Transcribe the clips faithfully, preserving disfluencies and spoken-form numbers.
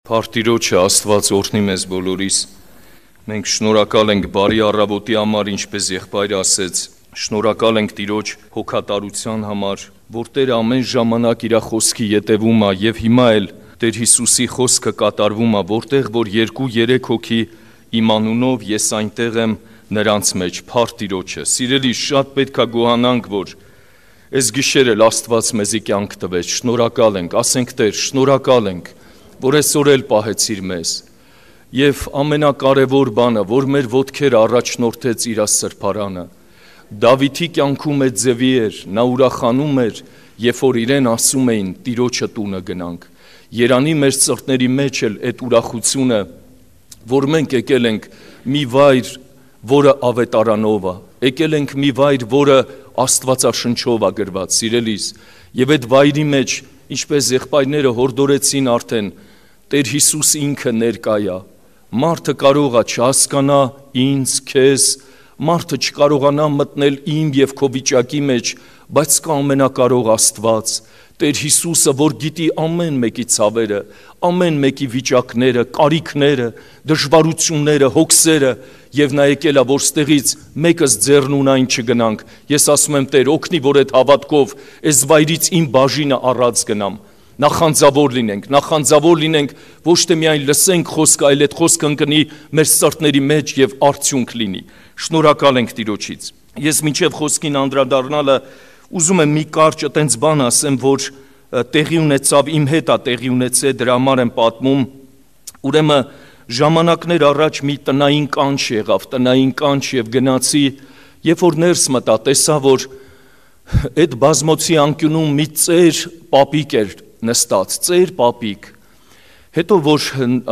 Փարթիրոջը Աստված օրհնի մեզ բոլորիս։ Մենք շնորհակալ ենք բարի առավոտի համար, ինչպես եղբայրը ասեց, շնորհակալ ենք Տիրոջ հոգատարության համար, որ Տերը ամեն ժամանակ իր խոսքի ետևում է եւ հիմա էլ Տեր Հիսուսի խոսքը կատարվում է, որտեղ որ երկու-երեք հոգի իմ անունով ես այնտեղ եմ նրանց մեջ, Փարթիրոջը։ Սիրելի, շատ պետք է գոհանանք, որ այս գիշերը Աստված մեզի կյանք տվեց։ Շնորհակալ ենք, ասենք Տեր, շնորհակալ ենք, որ այսօր էլ պահեցիր մեզ, և ամենակարևոր բանը, որ մեր ոտքերը առաջնորդեց իր սրբարանը, Դավիթի կյանքում այդ ձևի էր, նա ուրախանում էր, երբ որ իրեն ասում էին Տիրոջը տունը գնանք, երանի մեր սրտների մեջ էլ այդ ուրախությունը, որ մենք եկել ենք մի վայր, որը ավետարանով է, եկել ենք մի վայր, որը Աստվածաշնչով է գրված, սիրելիս, և այդ վայրի մեջ, ինչպես եղբայրները հորդորեցին արդեն, Տեր Հիսուս ինքը ներկա է, մարդը կարող է չհասկանա ինձ, քեզ, մարդը չկարողանա մտնել իմ և քո վիճակի մեջ, բայց կա ամենակարող Աստված, Տեր Հիսուսը, որ գիտի ամեն մեկի ցավերը, ամեն մեկի վիճակները, կարիքները, դժվարությունները, հոգսերը, և նա եկել է, որ ստեղից մեկս ձեռնունայն չգնանք, ես ասում եմ Տեր, օգնի, որ այդ հավատքով այս վայրից իմ բաժինը առած գնամ, նախանձավոր լինենք, նախանձավոր լինենք, ոչ թե միայն լսենք խոսքը, այլ այդ խոսքը ընկնի մեր սրտների մեջ և արդյունք լինի։ Շնորհակալ ենք Տիրոջից։ Ես մինչև խոսքին անդրադառնալը ուզում եմ մի կարճ այտենց բան ասեմ, որ տեղի ունեցավ, իմ հետ է տեղի ունեցել, դրա համար եմ պատմում, ուրեմն ժամանակներ առաջ մի տնային կանչ եղավ, տնային կանչ և գնացի, երբ որ ներս մտա, տեսա, որ այդ բազմոցի անկյունում մի ծեր պապիկ էր նստած, ծեր պապիկ, հետո որ,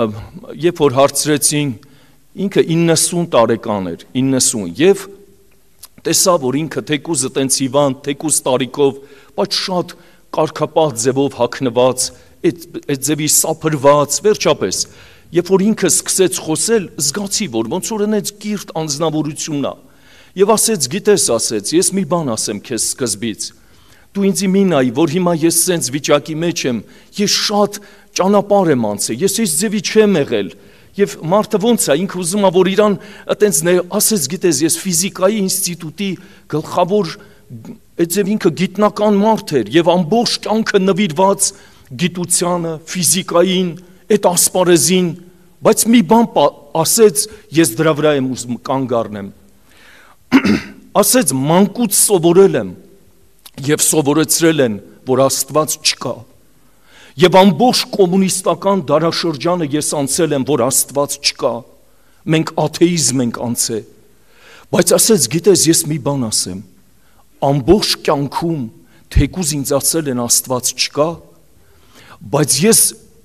երբ որ հարցրեցին, ինքը իննսուն տարեկան էր, իննսուն, և տեսա, որ ինքը թեկուզ ըտենց հիվանդ, թեկուզ տարիքով, բայց շատ կարգապահ ձևով հագնված, այդ ձևի սափրված, վերջապես, երբ որ ինքը սկսեց խոսել, զգացի, որ ոնց որ ընեց կիրթ անձնավորությունն է, և ասեց, գիտես, ասեց, ես մի բան ասեմ քեզ սկզբից, դու ինձի մի նայի, որ հիմա ես սենց վիճակի մեջ եմ, ես շատ ճանապարհ եմ անցել, ես այս ձևի չեմ եղել, և մարդը ոնց է, ինքը ուզում է, որ իրան այտենց ասեց, գիտես, ես ֆիզիկայի ինստիտուտի գլխավոր, այդ ձև ինքը գիտնական մարդ էր, և ամբողջ կյանքը նվիրված գիտությանը, ֆիզիկային, այդ ասպարեզին, բայց մի բան ասեց, ես դրա վրա եմ ուզում կանգ առնեմ, ասեց, մանկուց սովորել եմ, և սովորեցրել են, որ Աստված չկա, և ամբողջ կոմունիստական դարաշրջանը ես անցել եմ, որ Աստված չկա, մենք աթեիզմ ենք անցել, բայց ասեց, գիտես, ես մի բան ասեմ, ամբողջ կյանքում թեկուզ ինձ ասել են Աստված չկա, բայց ես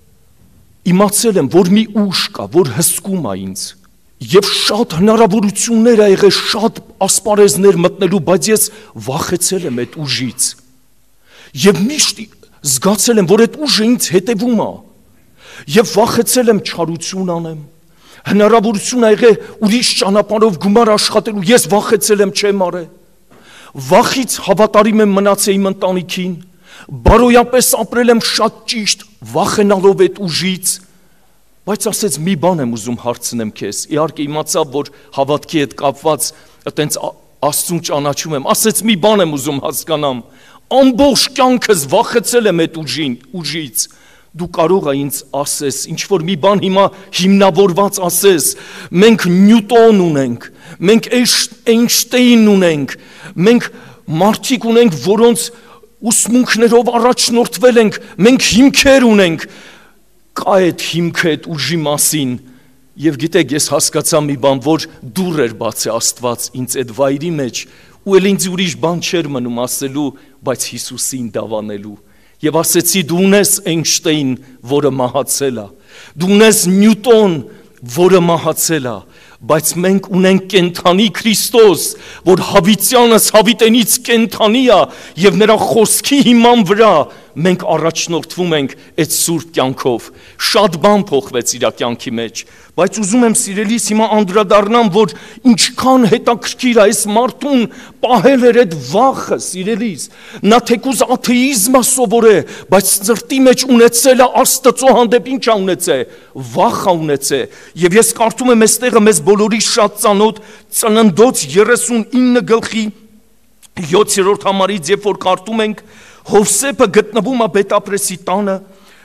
իմացել եմ, որ մի ուժ կա, որ հսկում է ինձ, և շատ հնարավորություններ ա եղել, շատ ասպարեզներ մտնելու, բայց ես վախեցել եմ այդ ուժից, և միշտ զգացել եմ, որ այդ ուժը ինձ հետևում է, և վախեցել եմ չարություն անեմ, հնարավորություն ա եղել ուրիշ ճանապարհով գումար աշխատելու, ես վախեցել եմ չեմ արել, վախից հավատարիմ եմ մնացել իմ ընտանիքին, բարոյապես ապրել եմ շատ ճիշտ, վախենալով այդ ուժից, բայց ասեց մի բան եմ ուզում հարցնեմ քեզ, իհարկե իմացավ, որ հավատքի հետ կապված այտենց Աստծուն ճանաչում եմ, ասեց մի բան եմ ուզում հասկանամ, ամբողջ կյանքս վախեցել եմ այդ ուժին, ուժից, դու կարող ես ինձ ասես, ինչ-որ մի բան հիմա հիմնավորված ասես, մենք Նյուտոն ունենք, մենք Էյնշտեյն ունենք, մենք մարդիկ ունենք, որոնց ուսմունքներով առաջնորդվել ենք, մենք հիմքեր ունենք, կա այդ հիմքը այդ ուժի մասին, և գիտեք, ես հասկացա մի բան, որ դուռ էր բացել Աստված ինձ այդ վայրի մեջ, ու էլ ինձ ուրիշ բան չէր մնում ասելու, բայց Հիսուսին դավանելու, և ասեցի, դու ունես Էյնշտեյն, որը մահացել է, դու ունես Նյուտոն, որը մահացել է, բայց մենք ունենք կենդանի Քրիստոս, որ հավիտյանս հավիտենից կենդանի է, և նրա խոսքի հիման վրա մենք առաջնորդվում ենք այդ սուրբ կյանքով։ Շատ բան փոխվեց իր կյանքի մեջ, բայց ուզում եմ սիրելիս հիմա անդրադառնամ, որ ինչքան հետաքրքիր է այս մարդուն պահել էր այդ վախը, սիրելիս։ Նա թեկուզ աթեիզմը սովորե, բայց սրտի մեջ ունեցել է Աստծո հանդեպ ինչ է ունեցել, վախ է ունեցել։ Եվ ես կարդում եմ այստեղը մեզ բոլորի շատ ծանոթ Ծննդոց երեսունինը գլխի յոթերորդ համարից, երբ որ կարդում ենք, Հովսեփը գտնվում է Բետապրեսի տանը,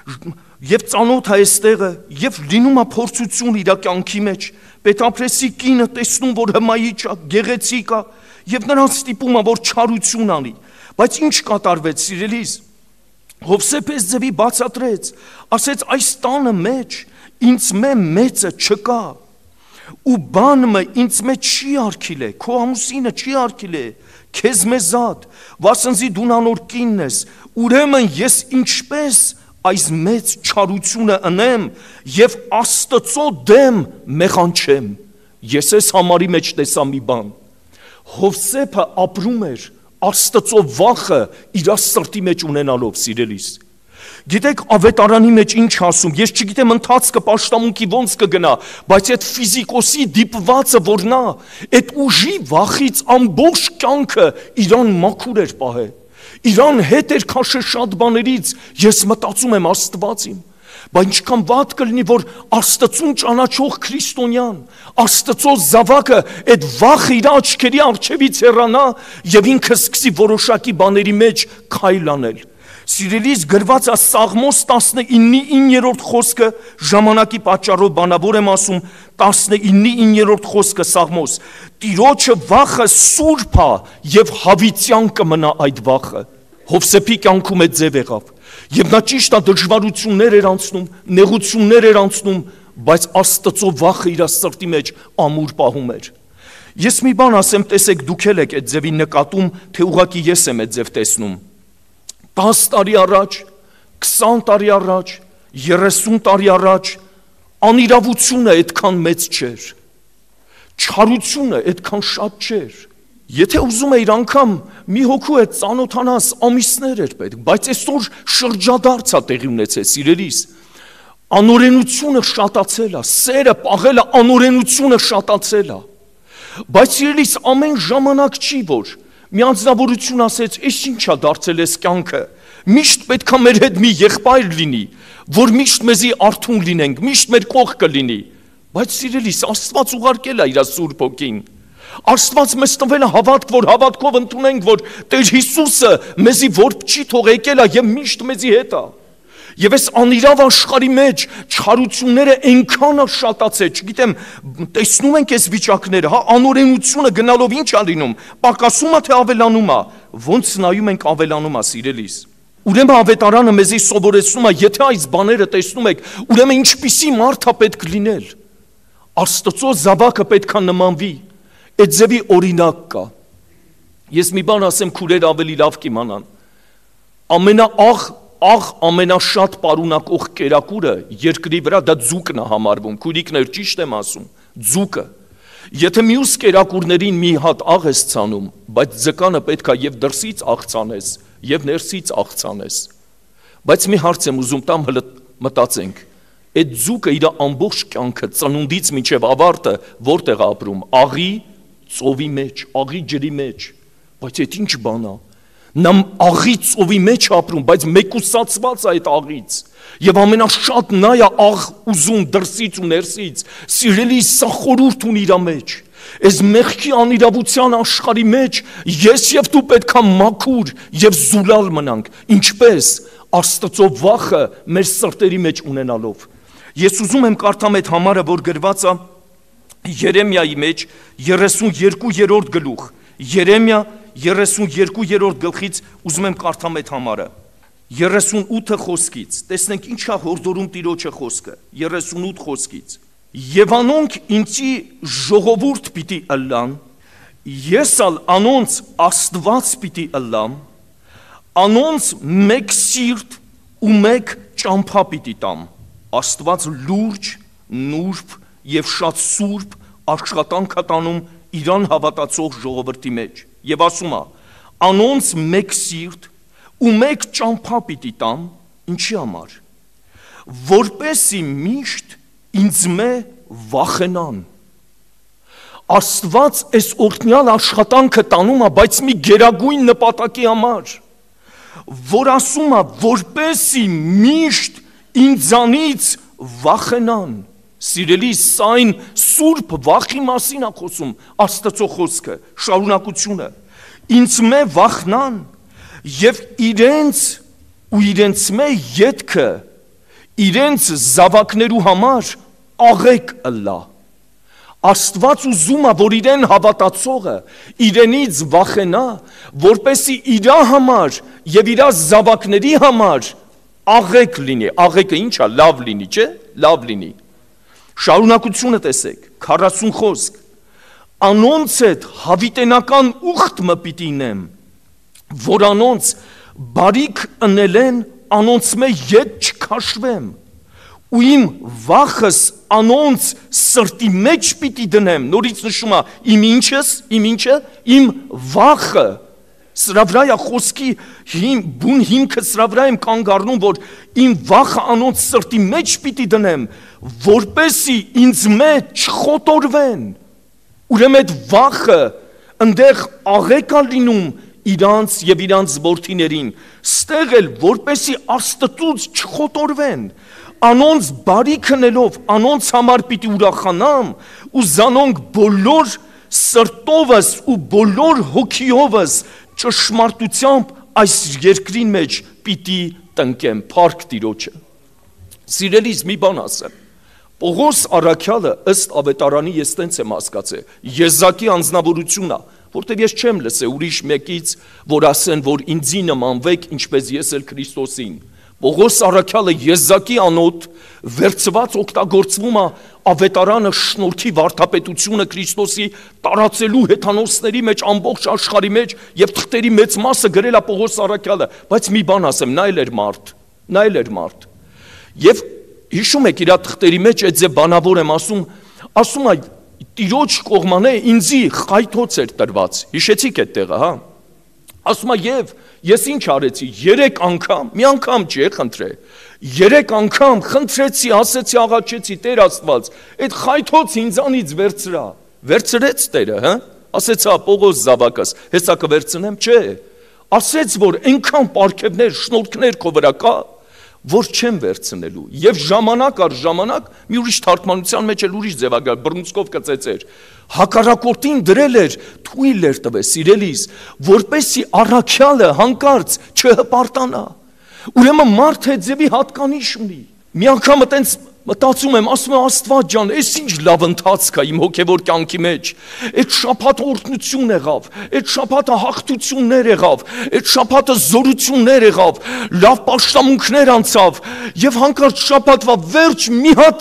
եւ ծանոթ է այստեղը, եւ լինում է փորձություն իր կյանքի մեջ։ Բետապրեսի կինը տեսնում, որ հմայիչ է, գեղեցիկ է, եւ նրան ստիպում է, որ չարություն անի։ Բայց ինչ կատարվեց, սիրելիս։ Հովսեփը ձևի բացատրեց, ասեց այս տանը մեջ ինձ մե մեծը չկա։ Ու բանը ինձ մեջ չի արկիլ է, քո ամուսինը չի արկիլ է, քեզ մեզատ, վասնզի դու նոր կինն ես, ուրեմն ես ինչպես այս մեծ չարությունը ընեմ եւ Աստծո դեմ մեղանչեմ։ Ես այս համարի մեջ տեսա մի բան։ Հովսեփը ապրում էր Աստծո վախը իր սրտի մեջ ունենալով, սիրելիս։ Գիտեք, ավետարանի մեջ ինչ ասում, ես չգիտեմ ընթացքը պաշտամունքի ոնց կգնա, բայց այդ ֆիզիկոսի դիպվածը, որ նա այդ ուժի վախից ամբողջ կյանքը իրան մաքուր էր պահել, իրան հետ էր քաշել շատ բաներից, ես մտածում եմ Աստված իմ, բայց ինչքան վատ կլինի, որ Աստծուն ճանաչող քրիստոնյան, Աստծո զավակը այդ վախը իր աչքերի առջևից հեռանա եւ ինքը սկսի որոշակի բաների մեջ քայլ անել։ Սիրելիս, գրված է Սաղմոս տասնիններորդ խոսքը, ժամանակի պատճառով բանավոր եմ ասում, տասնիններորդ խոսքը Սաղմոս, Տիրոջը վախը սուրբ է եւ հավիտյան կմնա այդ վախը։ Հովսեփի կյանքում այդ ձև եղավ, եւ նա ճիշտ է դժվարություններ էր անցնում, նեղություններ էր անցնում, բայց Աստծո վախը իր սրտի մեջ ամուր պահում էր։ Ես մի բան ասեմ, տեսեք, դուք եք այդ ձևի նկատում, թե ուղղակի ես եմ այդ ձև տեսնում։ տաս տարի առաջ, քսան տարի առաջ, երեսուն տարի առաջ անիրավությունը այդքան մեծ չէր, չարությունը այդքան շատ չէր։ Եթե ուզում էիր անգամ մի հոգու հետ ծանոթանաս, ամիսներ էր պետք, բայց այսօր շրջադարձ է տեղի ունեցել, սիրելիս։ Անօրենությունը շատացել է, սերը պաղելը անօրենությունը շատացել է։ Բայց սիրելիս, ամեն ժամանակ չի, որ մի անձնավորություն ասեց, «Էս ինչ է դարձել այս կյանքը, միշտ պետք է մեր հետ մի եղբայր լինի, որ միշտ մեզի արթուն լինենք, միշտ մեր կողքը լինի»։ Բայց սիրելիս, Աստված ուղարկել է իր Սուրբ Հոգին։ Աստված մեզ տվել է հավատք, որ հավատքով ընդունենք, որ Տեր Հիսուսը մեզի որբ չի թող եկել է եւ միշտ մեզի հետ է։ Եվ այս անիրավ աշխարհի մեջ չարությունները այնքան է շատացել, չգիտեմ, տեսնում ենք այս վիճակները, հա, անօրենությունը գնալով ինչ է լինում, պակասում է թե ավելանում է, ոնց նայում ենք ավելանում է, սիրելիս։ Ուրեմն ավետարանը մեզի սովորեցնում է, եթե այս բաները տեսնում եք, ուրեմն ինչպիսի մարդ է պետք լինել։ Աստծո զավակը պետք է նմանվի, այդ ձևի օրինակ կա։ Ես մի բան ասեմ, քուրեր ավելի լավ կիմանան։ Ամենաաղ աղ ամենաշատ պարունակող կերակուրը երկրի վրա դա ձուկն է համարվում, քուրիկներ ճիշտ եմ ասում, ձուկը։ Եթե մյուս կերակուրներին մի հատ աղ ես ցանում, բայց ձկանը պետք է եւ դրսից աղ ցանես, եւ ներսից աղ ցանես։ Բայց մի հարց եմ ուզում տամ, հələ մտածենք։ Այդ ձուկը իր ամբողջ կյանքը ծնունդից մինչև ավարտը որտեղ է ապրում, աղի ծովի մեջ, աղի ջրի մեջ։ Բայց այդ ինչ բան է։ Նա աղի ծովի մեջ ապրում, բայց մեկուսացված է այդ աղից։ Եվ ամենաշատ նա է աղ ուզում դրսից ու ներսից։ Սիրելի, սա խորհուրդ ունի իր մեջ։ Այս մեղքի անիրավության աշխարհի մեջ ես եւ դու պետք է մաքուր եւ զուլալ մնանք, ինչպես Աստծո վախը մեր սրտերի մեջ ունենալով։ Ես ուզում եմ կարդամ այդ համարը, որ գրված է Երեմիայի մեջ երեսունյոթերորդ գլուխ։ Երեմիա երեսունյոթերորդ գլխից ուզում եմ կարդամ այդ համարը։ երեսունութ խոսքից։ Տեսնենք ինչ է հորդորում Տիրոջը խոսքը։ երեսունութ խոսքից։ Եվ անոնք ինձի ժողովուրդ պիտի ըլլան, ես ալ անոնց Աստված պիտի ըլլամ, անոնց մեկ սիրտ ու մեկ ճամփա պիտի տամ։ Աստված լուրջ, նուրբ եւ շատ սուրբ աշխատանք է տանում իրան հավատացող ժողովրդի մեջ։ Եվ ասում է, անոնց մեկ սիրտ ու մեկ ճամփա պիտի տամ, ինչի համար, որպեսզի միշտ ինձ մե վախենան։ Աստված այս օրհնյալ աշխատանքը տանում է, բայց մի գերագույն նպատակի համար, որ ասում է, որպեսզի միշտ ինձանից վախենան։ Սիրելիս, սա այն սուրբ վախի մասին է խոսում Աստծո խոսքը, շարունակությունը։ Ինձ մե վախնան եւ իրենց ու իրենց մե ետքը իրենց զավակներու համար աղեկ ըլլա։ Աստված ուզում է, որ իրեն հավատացողը իրենից վախենա, որպեսի իրա համար եւ իրա զավակների համար աղեկ լինի։ Աղեկը ինչ է, լավ լինի, չէ՞, լավ լինի։ Շարունակությունը տեսեք, քառասուն խոսք, անոնց հետ հավիտենական ուխտ մը պիտի նեմ, որ անոնց բարիք ընելեն, անոնց մե ետ չքաշվեմ, ու իմ վախս անոնց սրտի մեջ պիտի դնեմ, նորից նշում է, իմ ինչս, իմ ինչը, իմ վախը, սրա վրա է խոսքի բուն հիմքը, սրա վրա եմ կանգ առնում, որ իմ վախը անոնց սրտի մեջ պիտի դնեմ, որպեսի ինձ մեջ չխոտորվեն, ուրեմն այդ վախը ընդեղ աղեկ է լինում իրանց եւ իրանց որդիներին, ստեղ էլ որպեսի Աստծուց չխոտորվեն, անոնց բարիք ընելով, անոնց համար պիտի ուրախանամ ու զանոնք բոլոր սրտովս ու բոլոր հոգիովս ճշմարտությամբ այս երկրին մեջ պիտի տնկեմ, փառք Տիրոջը։ Սիրելիս, մի բան ասեմ, Պողոս առաքյալը ըստ ավետարանի ես տենց եմ հասկացել, եզակի անձնավորություն է, որտեղ ես չեմ լսել ուրիշ մեկից, որ ասեն, որ ինձի նմանվեք, ինչպես ես էլ Քրիստոսին։ Պողոս առաքյալը եզակի անոտ վերցված օգտագործվում է ավետարանը շնորհքի վարդապետությունը Քրիստոսի տարածելու հեթանոսների մեջ, ամբողջ աշխարհի մեջ եւ թղթերի մեծ մասը գրել է Պողոս առաքյալը, բայց մի բան ասեմ, նա էլ էր մարդ, նա էլ էր մարդ։ Եվ հիշում եք իր թղթերի մեջ այդ ձե բանավոր եմ ասում, ասում է Տիրոջ կողմանե ինձի խայթոց էր տրված, հիշեցիք այդ տեղը, հա։ Ասում է եւ ես ինչ արեցի, երեք անգամ, մի անգամ չի խնդրե, երեք անգամ խնդրեցի, ասեցի, աղաչեցի, Տեր Աստված, այդ խայթոց ինձանից վերցրա, վերցրեց Տերը, հա, ասեց, հա, Պողոս զավակս, հեսա կվերցնեմ, չէ, ասեց, որ այնքան պարգևներ, շնորհքներ քո վրա կա, որ չեմ վերցնելու, եւ ժամանակ առ ժամանակ մի ուրիշ թարգմանության մեջ էլ ուրիշ ձևակերպ բռնցքով կծեցեր, հակառակորդին դրել էր, թույլ էր տվել, սիրելիս, որպեսի առաքյալը հանկարծ չհպարտանա, ուրեմն մարդ հետզևի հատկանիշ ունի, մի անգամ այտենց մտածում եմ, ասում եմ Աստված ջան, այս ինչ լավ ընթացք է իմ հոգևոր կյանքի մեջ, այդ շաբաթը օրհնություն եղավ, այդ շաբաթը հաղթություններ եղավ, այդ շաբաթը զորություններ եղավ, լավ պաշտամունքներ անցավ, եւ հանկարծ շաբաթվա վերջ մի հատ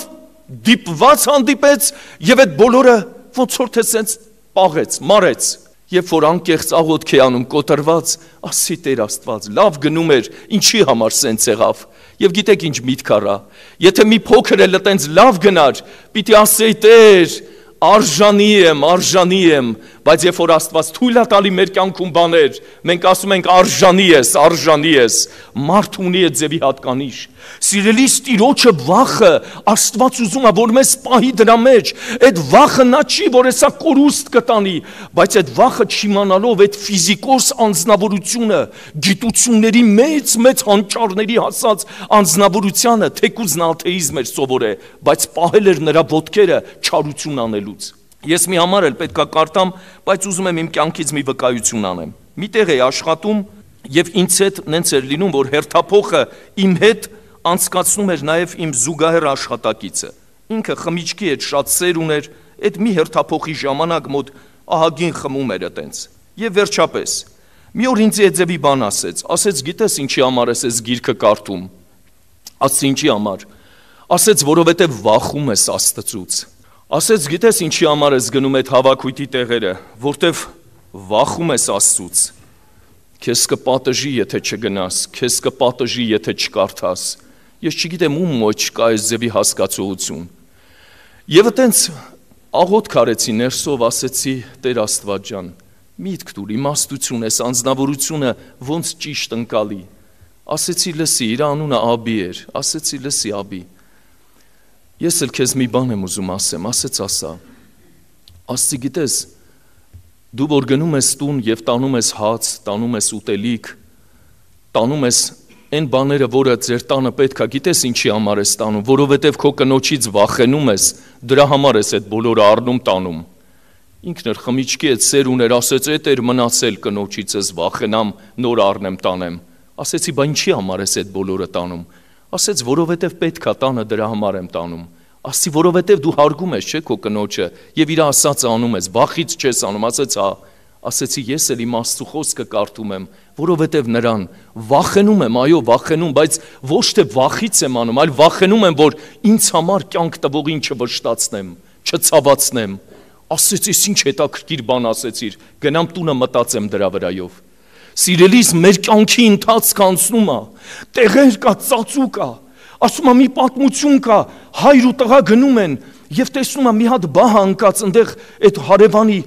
դիպված հանդիպեց եւ այդ բոլորը ոնց որ թե սենց պաղեց, մարեց։ Երբ որ անկեղծ աղոթք է անում կոտրված, ասի Տեր Աստված, լավ գնում էր, ինչի համար սենց եղավ։ Եվ գիտեք ինչ միտք առա, եթե մի փոքր էլ այտենց լավ գնար, պիտի ասեի Տեր, արժանի եմ, արժանի եմ, բայց երբ որ Աստված թույլ է տալի մեր կյանքում բաներ, մենք ասում ենք արժանի ես, արժանի ես, մարդ ունի այդ ձևի հատկանիշ։ Սիրելիս, Տիրոջը վախը Աստված ուզում է, որ մեզ պահի դրա մեջ, այդ վախը նա չի, որ հեսա կորուստ կտանի, բայց այդ վախը չիմանալով այդ ֆիզիկոս անձնավորությունը, գիտությունների մեծ մեծ հանճարների հասած անձնավորությանը, թեկուզ նա աթեիզմ էր սովոր է, բայց պահել էր նրա ոտքերը չարություն անելուց։ Ես մի համար էլ պետք է կարտամ, բայց ուզում եմ իմ կյանքից մի վկայություն անեմ։ Միտեղ էի աշխատում եւ ինձ հետ նենց էր լինում, որ հերթափոխը իմ հետ անցկացնում էր նաև իմ զուգահեռ աշխատակիցը։ Ինքը խմիչքի հետ շատ սեր ուներ, այդ մի հերթափոխի ժամանակ մոտ ահագին խմում էր այտենց։ Եվ վերջապես մի օր ինձ այդ ձևի բան ասեց, ասեց գիտես ինչի համար ես այս գիրքը կարդում։ Ասեց ինչի համար։ Ասեց որովհետև վախում ես Աստծուց։ Ասեց գիտես ինչի համար ես գնում այդ հավաքույթի տեղերը, որտև վախում ես Աստծուց։ Քեզ կպատժի, եթե չգնաս, քեզ կպատժի, եթե չկարդաս։ Ես չգիտեմ ում ոչ կա այս ձևի հասկացողություն։ Եվ այտենց աղոթք արեցի ներսով, ասեցի Տեր Աստված ջան, Միտք դուր, իմաստություն ես, անձնավորությունը ոնց ճիշտ ընկալի։ Ասեցի լսի, իր անունը Աբի էր, ասեցի լսի Աբի։ Ես էլ քեզ մի բան եմ ուզում ասեմ, ասեց ասա։ Ասցի գիտես, դու որ գնում ես տուն եւ տանում ես հաց, տանում ես ուտելիք, տանում ես այն բաները, որը ձեր տանը պետք է, գիտես ինչի համար ես տանում, որովհետև քո կնոջից վախենում ես, դրա համար ես այդ բոլորը առնում տանում։ Ինքն էր խմիչքի այդ սեր ուներ, ասեց էդ էր մնացել կնոջիցս վախենամ, նոր առնեմ տանեմ։ Ասեցի, բա ինչի համար ես այդ բոլորը տանում։ Ասեց, որովհետև պետք է տանը դրա համար եմ տանում։ Ասեցի, որովհետև դու հարգում ես, չէ՞ քո կնոջը եւ իր ասածը անում ես, վախից չես անում։ Ասեց, հա։ Ասեցի, ես էլ իմ Աստծո խոսքը կարդում եմ, որովհետև նրան վախենում եմ, այո, վախենում, բայց ոչ թե վախից եմ անում, այլ վախենում եմ, որ ինձ համար կյանք տվողին չվշտացնեմ, չցավացնեմ։ Ասեցի, ինչ հետաքրքիր բան ասեցիր, գնամ տունը մտածեմ դրա վրայով։ Սիրելիս, մեր կյանքի ընթացքը անցնում է, տեղեր կա, ծածուկ կա, ասում եմ մի պատմություն կա, հայր ու տղա գնում են եւ տեսնում եմ մի հատ բահ անկած այնտեղ այդ հարևանի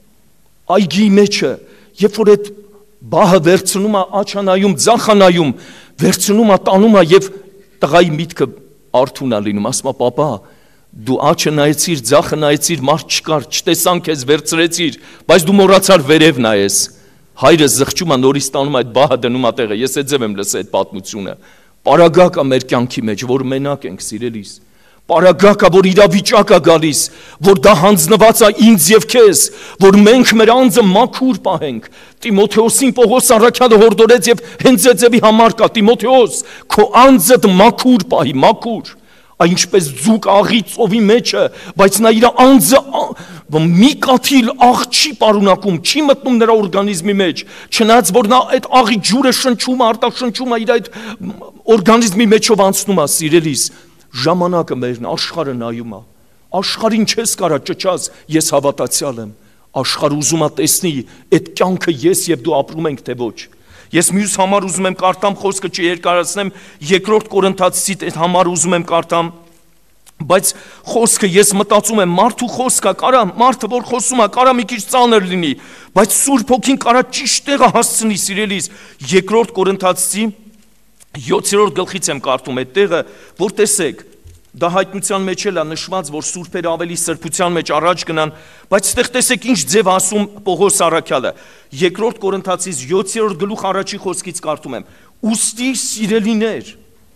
այգի մեջը, երբ որ այդ բահը վերցնում է աչանայում, ձախանայում, վերցնում է տանում է եւ տղայի միտքը արթուն է լինում, ասում է պապա, դու աչը նայեցիր, ձախը նայեցիր, մարդ չկար, չտեսան քեզ վերցրեցիր, բայց դու մոռացար վերև նայես։ Հայրը զղջում է նորից տանում այդ բահը դնում է տեղը, ես այդ ձև եմ լսել այդ պատմությունը։ Պարագակ է մեր կյանքի մեջ, որ մենակ ենք, սիրելիս։ Պարագակ է, որ իրավիճակ է գալիս, որ դա հանձնված է ինձ եւ քեզ, որ մենք մեր անձը մաքուր պահենք։ Տիմոթեոսին Պողոս առաքյալը հորդորեց եւ հենց այդ ձևի համար կա, Տիմոթեոս, քո անձդ մաքուր պահի, մաքուր։ Այնպես ձուկ աղի ծովի մեջը, բայց նա իր անձը մի կաթիլ աղ չի պարունակում, չի մտնում նրա օրգանիզմի մեջ, չնայած որ նա այդ աղի ջուրը շնչում, արտաշնչում է իր այդ օրգանիզմի մեջով անցնում է, սիրելիս, ժամանակը մերն, աշխարհը նայում է, աշխարհին չես կարա ճճած, ես հավատացյալ եմ, աշխարհը ուզում է տեսնի, այդ կյանքը ես եւ դու ապրում ենք թե ոչ։ Ես մյուս համար ուզում եմ կարդամ, խոսքը չերկարացնեմ, երկրորդ Կորինթացիցի այդ համար ուզում եմ կարդամ, բայց խոսքը ես մտածում եմ, մարդու խոսքը կարա, մարդը որ խոսում է, կարա մի քիչ ծանր լինի, բայց Սուրբ Հոգին կարա ճիշտ տեղը հասցնի, սիրելիս, երկրորդ Կորինթացիցի յոթերորդ գլխից եմ կարդում այդ տեղը, որ տեսեք, դա հայտնության մեջ էլ է նշված, որ սուրբերը ավելի սրբության մեջ առաջ գնան, բայց այստեղ տեսեք ինչ ձև ասում Պողոս առաքյալը։ Երկրորդ Կորինթացիս յոթերորդ գլուխ առաջի խոսքից կարդում եմ. Ուստի սիրելիներ,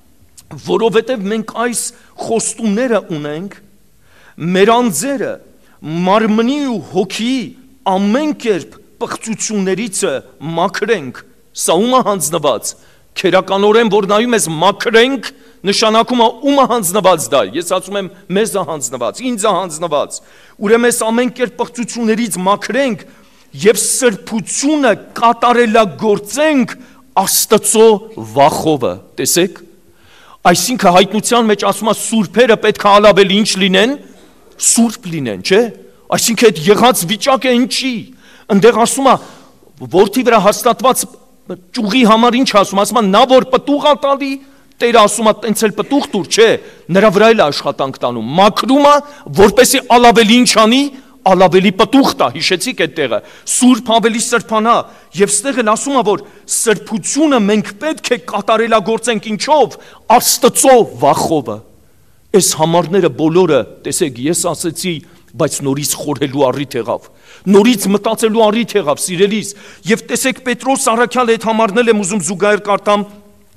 որովհետև մենք այս խոստումները ունենք, մեր անձերը մարմնի ու հոգի ամեն կերպ պղծություններից մաքրենք, սա ում է հանձնված, քերականորեն որ նայում ես մաքրենք, նշանակում է ում է հանձնված դա, ես ասում եմ մեզ է հանձնված, ինձ է հանձնված, ուրեմն ես ամեն կերպ պղծություններից մաքրենք եւ սրբությունը կատարելագործենք Աստծո վախովը, տեսեք, այսինքն հայտնության մեջ ասում է սուրբերը պետք է ալավել ինչ լինեն, սուրբ լինեն, չէ, այսինքն այդ եղած վիճակը ինչի, այնտեղ ասում է որդի վրա հաստատված ճուղի համար ինչ ասում, ասում է նա որ պտուղ է տալի, Տերը ասում է տենց էլ պտուղ տուր, չէ, նրա վրա էլ աշխատանք տանում, մաքրում է, որպեսզի ալավելի ինչ անի, ալավելի պտուղ տա, հիշեցիք այդ տեղը, սուրբ ավելի սրբանա, եւ ստեղ էլ ասում է, որ սրբությունը մենք պետք է կատարելագործենք ինչով, Աստծո վախովը։ Այս համարները բոլորը, տեսեք, ես ասեցի, բայց նորից խորհելու առիթ եղավ, նորից մտածելու առիթ եղավ, սիրելիս, եւ տեսեք Պետրոս առաքյալը այդ համարնել եմ ուզում զուգահեռ կարդամ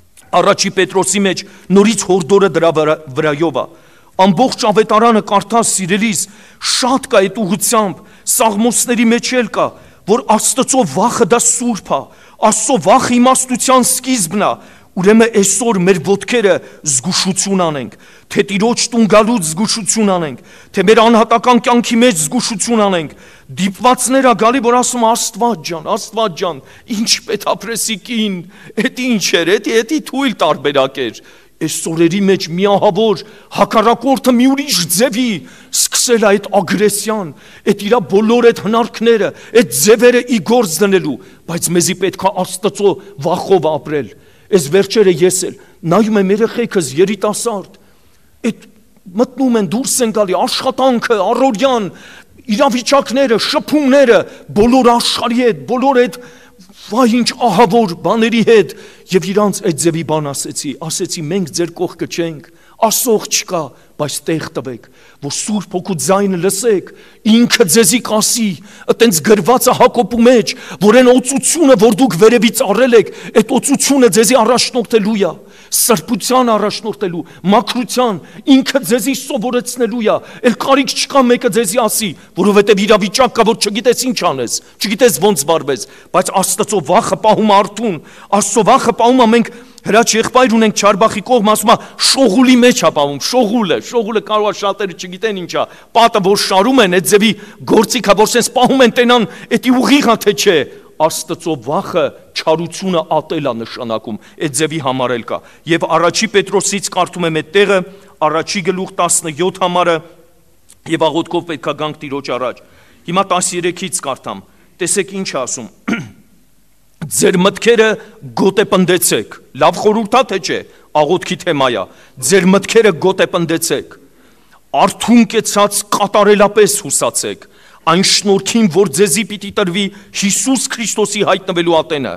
Առաջի Պետրոսի մեջ նորից հորդորը դրա վրայով է, ամբողջ ավետարանը կարդաս սիրելիս, շատ կա այդ ուղղությամբ, Սաղմոսների մեջ էլ կա, որ Աստծո վախը դա սուրբ է, Աստծո վախը իմաստության սկիզբն է, ուրեմն այսօր մեր ոտքերը զգուշություն անենք, թե Տիրոջ տուն գալուց զգուշություն անենք, թե մեր անհատական կյանքի մեջ զգուշություն անենք, դիպվածներ ա գալի, որ ասում Աստված ջան, Աստված ջան, ինչ պետք ապրեսի կին, էդ ինչ էր, էդ էդի թույլ տարբերակ էր, այս օրերի մեջ միահավոր հակառակորդը մի ուրիշ ձևի սկսել է այդ ագրեսիան, այդ իր բոլոր այդ հնարքները, այդ ձևերը ի գործ դնելու, բայց մեզի պետք է Աստծո վախով ապրել։ Այս վերջերը ես էլ նայում եմ երեխեքս երիտասարդ, այդ մտնում են դուրս են գալի աշխատանքը, առօրյան, իրավիճակները, շփումները, բոլոր աշխարհի հետ, բոլոր այդ վայ ինչ ահավոր բաների հետ եւ իրանց այդ ձևի բան ասեցի, ասեցի մենք ձեր կողքը չենք, ասող չկա, բայց տեղ տվեք, որ Սուրբ Հոգու ձայնը լսեք, ինքը ձեզի կասի, այտենց գրված է Հակոբու մեջ, որ այն օծությունը, որ դուք վերևից առել եք, այդ օծությունը ձեզի առաջնորդելու է, սրբության առաջնորդելու, մաքրության, ինքը ձեզի սովորեցնելու է, էլ կարիք չկա մեկը ձեզի ասի, որովհետև իրավիճակ կա, որ չգիտես ինչ անես, չգիտես ոնց վարվես, բայց Աստծո վախը պահում է արթուն, Աստծո վախը պահում է մենք հրաչ եղբայր ունենք Չարբախի կողմ, ասում է շողուլի մեջ է պահում, շողուլը, շողուլը կարող է շատերը չգիտեն ինչ է, պատը որ շարում են, այդ ձևի գործիքա, որ սենց պահում են տենան, էդի ուղիղ է թե չէ, Աստծո վախը չարությունը ատել է նշանակում, այդ ձևի համար էլ կա, եւ առաջի Պետրոսից կարդում եմ այդ տեղը, առաջի գլուխ տասնյոթ համարը, եւ աղոթքով պետք է գանք Տիրոջ առաջ, հիմա տասներեքից կարդամ, տեսեք ինչ է ասում, ձեր մտքերը գոտեպնդեցեք, լավ խորհուրդ է թե չէ, աղոթքի թեմա է, ձեր մտքերը գոտեպնդեցեք, արթուն կեցած կատարելապես հուսացեք, այն շնորհքին, որ ձեզի պիտի տրվի Հիսուս Քրիստոսի հայտնվելու ատենը,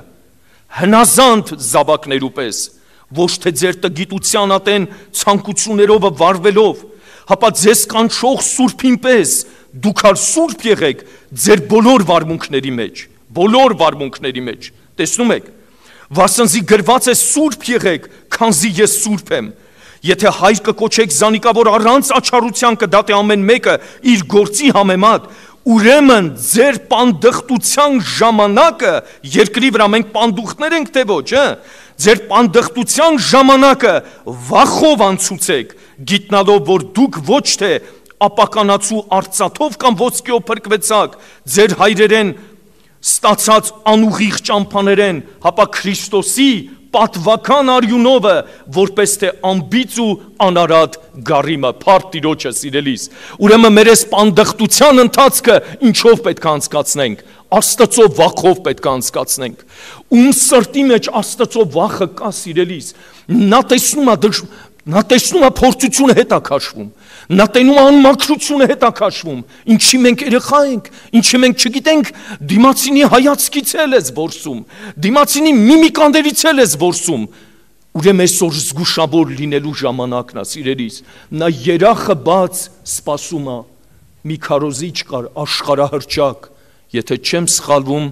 հնազանդ զավակներու պես, ոչ թե ձեր տգիտության ատեն ցանկություններով վարվելով, հապա ձեզ կանչող Սուրբին պես, դուք ալ Սուրբ եղեք ձեր բոլոր վարմունքների մեջ, բոլոր վարմունքների մեջ, տեսնում եք, վասնզի գրված է Սուրբ եղեք, քանզի ես Սուրբ եմ, եթե հայր կկոչեք զանիկա, որ առանց աչառության կդատի ամեն մեկը իր գործի համեմատ, ուրեմն ձեր պանդխտության ժամանակը, երկրի վրա մենք պանդուխտներ ենք թե ոչ, ձեր պանդխտության ժամանակը վախով անցուցեք, գիտնալով, որ դուք ոչ թե ապականացու արծաթով կամ ոսկիով փրկվեցաք, ձեր հայրերեն ստացած անուղիղ ճամփաներեն, հապա Քրիստոսի պատվական արյունովը, որպես թե անբիծ ու անարատ գարիմը, փառք Տիրոջը սիրելիս, ուրեմն մեր այս պանդխտության ընթացքը ինչով պետք է անցկացնենք, Աստծո վախով պետք է անցկացնենք, ում սրտի մեջ Աստծո վախը կա սիրելիս, նա տեսնում է Նա տեսնում է փորձությունը հետ է քաշվում, նա տենում է անմաքրությունը հետ է քաշվում, ինչի մենք երեխա ենք, ինչի մենք չգիտենք, դիմացինի հայացքից էլ ես որսում, դիմացինի միմիկաներից էլ ես որսում, ուրեմն այսօր զգուշավոր լինելու ժամանակն է, սիրելիս, նա երախը բաց սպասում է, մի քարոզիչ կար, աշխարհահռչակ, եթե չեմ սխալվում,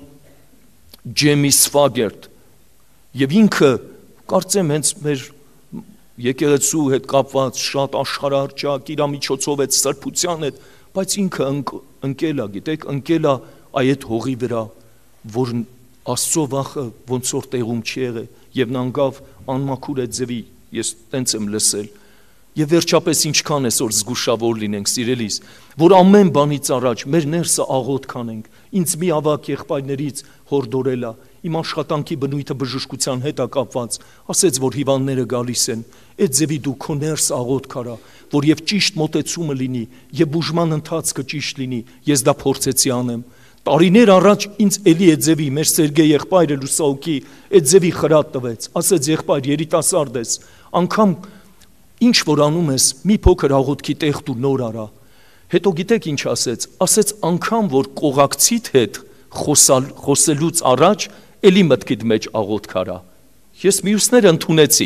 Ջեմի Սվագերտ, եւ ինքը կարծեմ հենց մեր եկեղեցու հետ կապված շատ աշխարհահռչակ, իր միջոցով այդ սրբության հետ, բայց ինքը ընկել է, գիտեք, ընկել է այդ հողի վրա, որ Աստծո վախը ոնց որ տեղում չի եղել, եւ նա անգավ անմաքուր այդ ձևի, ես տենց եմ լսել, եւ վերջապես ինչքան այսօր զգուշավոր լինենք, սիրելիս, որ ամեն բանից առաջ մեր ներսը աղոթք անենք, ինձ մի ավակ եղբայրներից հորդորել է, իմ աշխատանքի բնույթը բժշկության հետ է կապված, ասեց, որ հիվանդները գալիս են, այդ ձևի դու քո ներս աղոթք արա, որ եւ ճիշտ մոտեցումը լինի, եւ բուժման ընթացքը ճիշտ լինի, ես դա փորձեցի անեմ։ Տարիներ առաջ ինձ էլի այդ ձևի, մեր Սերգեյ եղբայրը Լուսաուկի այդ ձևի խրատ տվեց, ասեց եղբայր, երիտասարդ ես, անգամ ինչ որ անում ես, մի փոքր աղոթքի տեղ դու նոր արա։ Հետո գիտեք ինչ ասեց, ասեց անգամ որ կողակցիդ հետ խոսալ, խոսելուց առաջ էլի մտքիդ մեջ աղոթք արա։ Ես մյուսները ընդունեցի,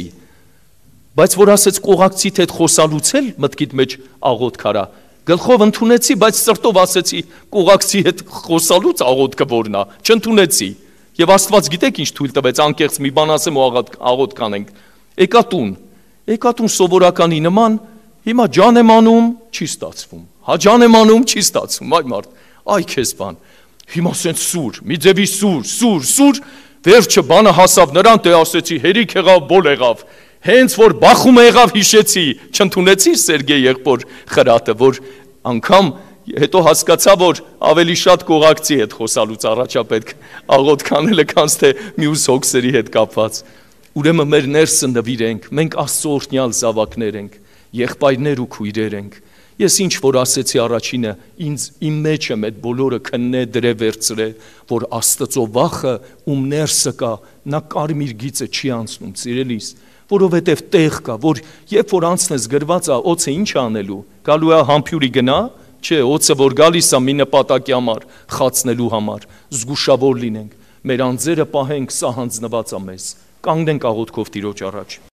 բայց որ ասեց կողակցիդ հետ խոսալուց էլ մտքիդ մեջ աղոթք արա, գլխով ընդունեցի, բայց սրտով ասեցի կողակցի հետ խոսալուց աղոթքը որն է, չընդունեցի։ Եվ Աստված գիտեք ինչ թույլ տվեց, անկեղծ մի բան ասեմ ու աղոթք անենք։ Եկա տուն, եկա տուն սովորականի նման, հիմա ջան եմ անում, չի ստացվում։ Հա ջան եմ անում, չի ստացվում, այ մարդ, այ քեզ բան։ Հիմա սենց սուր, մի ձևի սուր, սուր, սուր, վերջը բանը հասավ նրան, թե ասեցի հերիք եղավ, բոլ եղավ, հենց որ բախում եղավ հիշեցի, չընդունեցի Սերգեյ եղբոր խրատը, որ անգամ հետո հասկացա, որ ավելի շատ կողակցի հետ խոսալուց առաջա պետք աղոթք անելը, քան թե մյուս հոգսերի հետ կապված։ Ուրեմն մեր ներսը նվիրենք, մենք Աստծո օրհնյալ զավակներ ենք, եղբայրներ ու քույրեր ենք։ Ես ինչ որ ասեցի առաջինը, ինձ իմ մեջ եմ այդ բոլորը քննե դրե վերցրե, որ Աստծո վախը ում ներսը կա, նա կարմիր գիծը չի անցնում, սիրելիս, որովհետև տեղ կա, որ երբ որ անցնես գրված է, օձը ինչ անելու, գալու է համբյուրի գնա, Չէ, օծը որ գալիս է մի նպատակի համար, խացնելու համար, զգուշավոր լինենք, մեր անձերը պահենք, սա հանձնված է մեզ։ Կանգնենք աղոթքով Տիրոջ առաջ։